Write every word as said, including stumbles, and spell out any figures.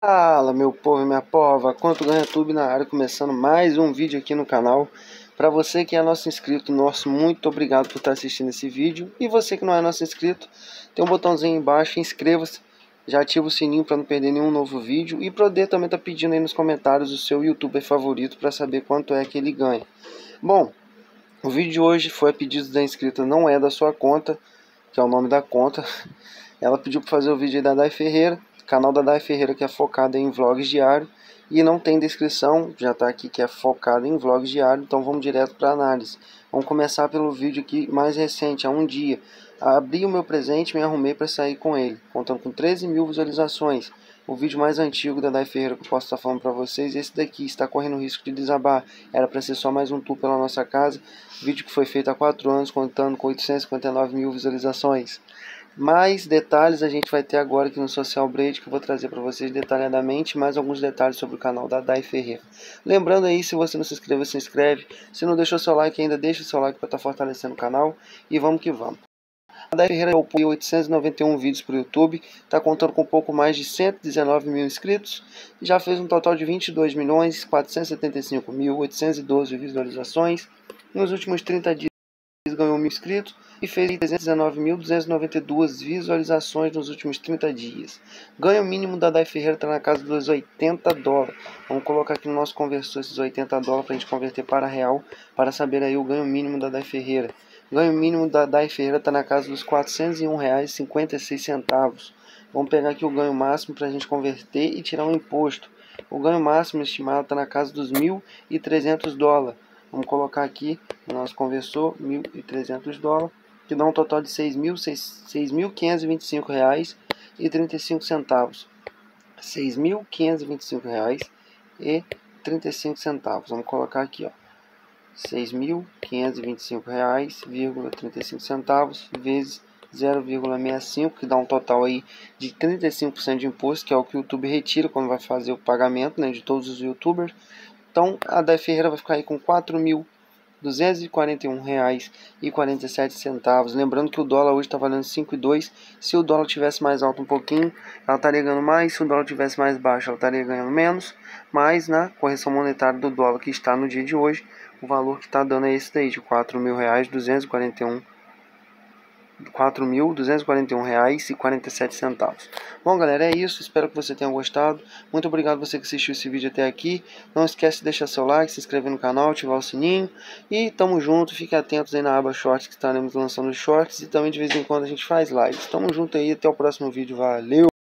Fala, meu povo e minha pova, quanto ganha YouTube na área, começando mais um vídeo aqui no canal. Para você que é nosso inscrito, nosso muito obrigado por estar assistindo esse vídeo. E você que não é nosso inscrito, tem um botãozinho aí embaixo, inscreva-se, já ativa o sininho para não perder nenhum novo vídeo. E poder também tá pedindo aí nos comentários o seu YouTuber favorito para saber quanto é que ele ganha. Bom, o vídeo de hoje foi a pedido da inscrita, não é da sua conta, que é o nome da conta. Ela pediu para fazer o vídeo aí da Dai Ferreira, canal da Dai Ferreira que é focado em vlogs diários e não tem descrição, já está aqui que é focado em vlogs diários, então vamos direto para análise. Vamos começar pelo vídeo aqui mais recente, há um dia. Abri o meu presente e me arrumei para sair com ele, contando com treze mil visualizações. O vídeo mais antigo da Dai Ferreira que eu posso estar falando para vocês, esse daqui está correndo risco de desabar. Era para ser só mais um tour pela nossa casa. Vídeo que foi feito há quatro anos, contando com oitocentos e cinquenta e nove mil visualizações. Mais detalhes a gente vai ter agora aqui no Social Braid, que eu vou trazer para vocês detalhadamente, mais alguns detalhes sobre o canal da Dai Ferreira. Lembrando aí, se você não se inscreveu, se inscreve. Se não deixou seu like ainda, deixa o seu like para estar fortalecendo o canal. E vamos que vamos. A Dai Ferreira upou oitocentos e noventa e um vídeos para o YouTube, está contando com um pouco mais de cento e dezenove mil inscritos, já fez um total de vinte e dois milhões quatrocentos e setenta e cinco mil oitocentos e doze visualizações. Nos últimos trinta dias ganhou mil inscritos e fez trezentos e dezenove mil duzentos e noventa e duas visualizações nos últimos trinta dias. Ganho mínimo da Dai Ferreira está na casa dos oitenta dólares. Vamos colocar aqui no nosso conversor esses oitenta dólares para a gente converter para real, para saber aí o ganho mínimo da Dai Ferreira. Ganho mínimo da Dai Ferreira está na casa dos quatrocentos e um reais e cinquenta e seis centavos. Vamos pegar aqui o ganho máximo para a gente converter e tirar o imposto. O ganho máximo estimado está na casa dos mil e trezentos dólares. Vamos colocar aqui no nosso conversor mil e trezentos dólares, que dá um total de seis mil quinhentos e vinte e cinco reais e trinta e cinco centavos. seis mil quinhentos e vinte e cinco reais e trinta e cinco centavos. Vamos colocar aqui, ó, seis mil quinhentos e vinte e cinco reais e trinta e cinco centavos vezes zero vírgula sessenta e cinco, que dá um total aí de trinta e cinco por cento de imposto, que é o que o YouTube retira quando vai fazer o pagamento, né, de todos os YouTubers. Então a Dai Ferreira vai ficar aí com quatro mil duzentos e quarenta e um reais e quarenta e sete centavos. Lembrando que o dólar hoje está valendo cinco e dois. Se o dólar tivesse mais alto um pouquinho, ela estaria ganhando mais. Se o dólar tivesse mais baixo, ela estaria ganhando menos. Mas na correção monetária do dólar que está no dia de hoje, o valor que está dando é esse daí, de quatro mil duzentos e quarenta e um reais. quatro mil duzentos e quarenta e um reais e quarenta e sete centavos. Bom, galera, é isso. Espero que você tenha gostado. Muito obrigado você que assistiu esse vídeo até aqui. Não esquece de deixar seu like, se inscrever no canal, ativar o sininho. E tamo junto. Fiquem atentos aí na aba Shorts, que estaremos lançando shorts. E também de vez em quando a gente faz lives. Tamo junto aí. Até o próximo vídeo. Valeu!